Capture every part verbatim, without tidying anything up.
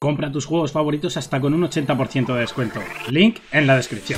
Compra tus juegos favoritos hasta con un ochenta por ciento de descuento. Link en la descripción.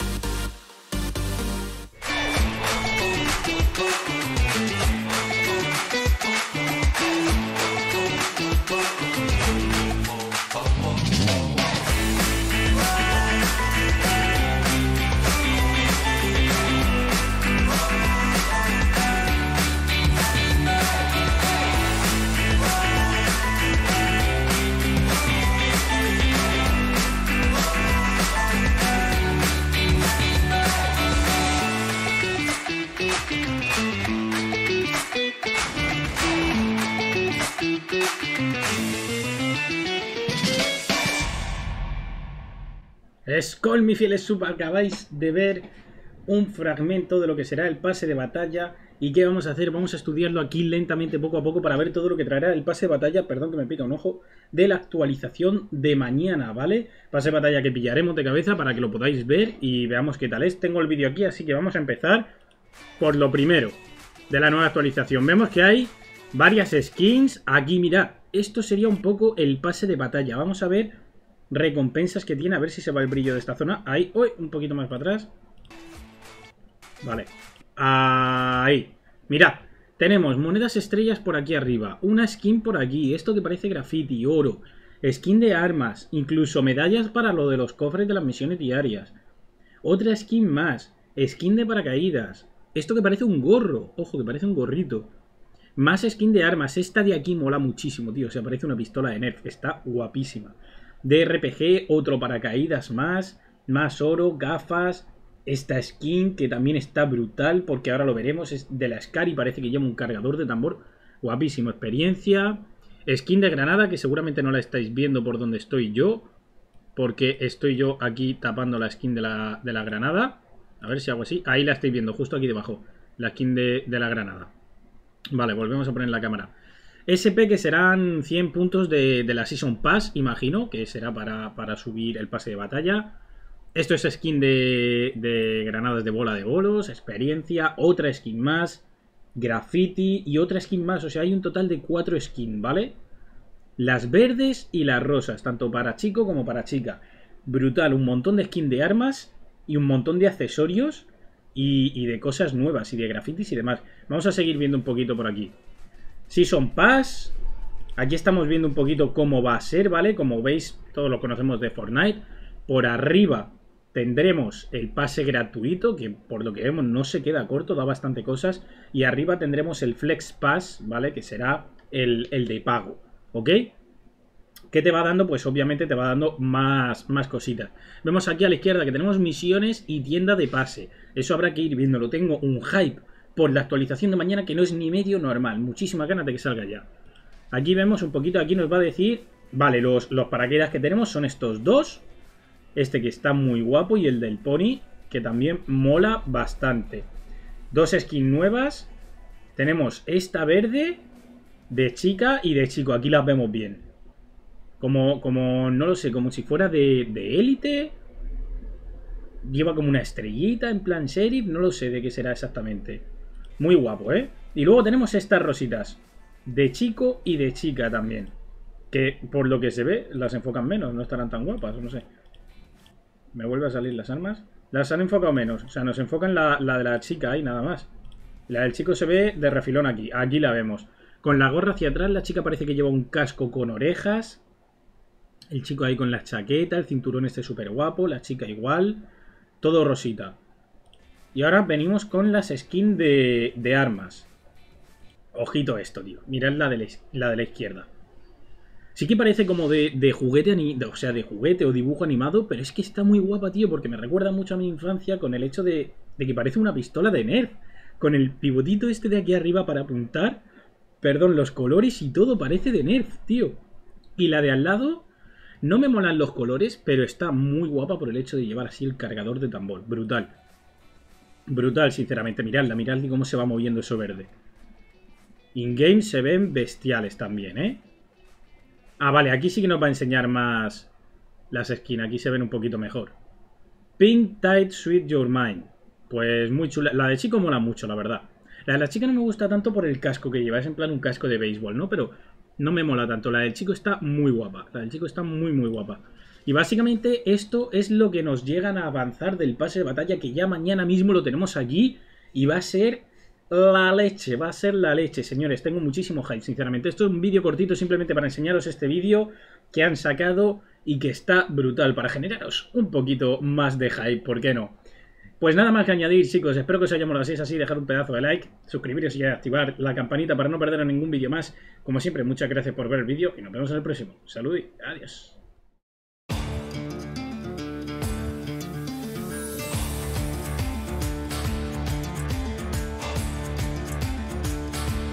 Skol, mis fieles sub, acabáis de ver un fragmento de lo que será el pase de batalla. ¿Y qué vamos a hacer? Vamos a estudiarlo aquí lentamente, poco a poco, para ver todo lo que traerá el pase de batalla, perdón que me pica un ojo, de la actualización de mañana, ¿vale? Pase de batalla que pillaremos de cabeza para que lo podáis ver y veamos qué tal es. Tengo el vídeo aquí, así que vamos a empezar por lo primero de la nueva actualización. Vemos que hay varias skins. Aquí, mirad, esto sería un poco el pase de batalla. Vamos a ver recompensas que tiene, a ver si se va el brillo de esta zona. Ahí, uy, un poquito más para atrás. Vale, ahí. Mirad, tenemos monedas estrellas por aquí arriba, una skin por aquí, esto que parece graffiti, oro, skin de armas, incluso medallas para lo de los cofres de las misiones diarias, otra skin más, skin de paracaídas, esto que parece un gorro, ojo, que parece un gorrito, más skin de armas. Esta de aquí mola muchísimo, tío, o sea, parece una pistola de Nerf, está guapísima. De R P G, otro paracaídas más, más oro, gafas, esta skin que también está brutal porque ahora lo veremos, es de la Scar y parece que lleva un cargador de tambor, guapísimo. Experiencia, skin de granada que seguramente no la estáis viendo por donde estoy yo, porque estoy yo aquí tapando la skin de la, de la granada. A ver si hago así, ahí la estáis viendo, justo aquí debajo, la skin de, de la granada. Vale, volvemos a poner la cámara. S P que serán cien puntos de, de la Season Pass, imagino, que será para, para subir el pase de batalla. Esto es skin de, de granadas de bola de bolos, experiencia, otra skin más, graffiti y otra skin más. O sea, hay un total de cuatro skins, ¿vale? Las verdes y las rosas, tanto para chico como para chica. Brutal, un montón de skin de armas y un montón de accesorios y, y de cosas nuevas y de grafitis y demás. Vamos a seguir viendo un poquito por aquí. Season Pass, aquí estamos viendo un poquito cómo va a ser, ¿vale? Como veis, todos lo conocemos de Fortnite. Por arriba tendremos el pase gratuito, que por lo que vemos no se queda corto, da bastante cosas. Y arriba tendremos el Flex Pass, ¿vale? Que será el, el de pago, ¿ok? ¿Qué te va dando? Pues obviamente te va dando más, más cositas. Vemos aquí a la izquierda que tenemos misiones y tienda de pase. Eso habrá que ir viéndolo. Tengo un hype por la actualización de mañana que no es ni medio normal. Muchísimas ganas de que salga ya. Aquí vemos un poquito, aquí nos va a decir, vale, los, los paracaídas que tenemos son estos dos. Este que está muy guapo y el del pony, que también mola bastante. Dos skins nuevas. Tenemos esta verde de chica y de chico, aquí las vemos bien. Como, como no lo sé, como si fuera de, de élite. Lleva como una estrellita en plan sheriff, no lo sé de qué será exactamente. Muy guapo, ¿eh? Y luego tenemos estas rositas de chico y de chica también, que por lo que se ve las enfocan menos, no estarán tan guapas, no sé. Me vuelve a salir las armas. Las han enfocado menos, o sea, nos enfocan la, la de la chica ahí nada más. La del chico se ve de refilón aquí, aquí la vemos. Con la gorra hacia atrás, la chica parece que lleva un casco con orejas. El chico ahí con la chaqueta, el cinturón este súper guapo, la chica igual. Todo rosita. Y ahora venimos con las skins de, de armas. Ojito esto, tío. Mirad la de la, la de la izquierda. Sí que parece como de, de juguete, de, o sea, de juguete o dibujo animado, pero es que está muy guapa, tío, porque me recuerda mucho a mi infancia con el hecho de, de que parece una pistola de Nerf. Con el pivotito este de aquí arriba para apuntar. Perdón, los colores y todo parece de Nerf, tío. Y la de al lado, no me molan los colores, pero está muy guapa por el hecho de llevar así el cargador de tambor. Brutal. Brutal, sinceramente. Miradla, miradla cómo se va moviendo eso verde. In-game se ven bestiales también, ¿eh? Ah, vale, aquí sí que nos va a enseñar más las skins. Aquí se ven un poquito mejor. Pink Tide Sweet Your Mind. Pues muy chula. La de chico mola mucho, la verdad. La de la chica no me gusta tanto por el casco que lleva. Es en plan un casco de béisbol, ¿no? Pero no me mola tanto. La del chico está muy guapa. La del chico está muy, muy guapa. Y básicamente esto es lo que nos llegan a avanzar del pase de batalla, que ya mañana mismo lo tenemos allí y va a ser la leche, va a ser la leche, señores. Tengo muchísimo hype, sinceramente. Esto es un vídeo cortito simplemente para enseñaros este vídeo que han sacado y que está brutal, para generaros un poquito más de hype, ¿por qué no? Pues nada más que añadir, chicos, espero que os haya molado. Si es así, dejar un pedazo de like, suscribiros y activar la campanita para no perder ningún vídeo más. Como siempre, muchas gracias por ver el vídeo y nos vemos en el próximo. Salud y adiós.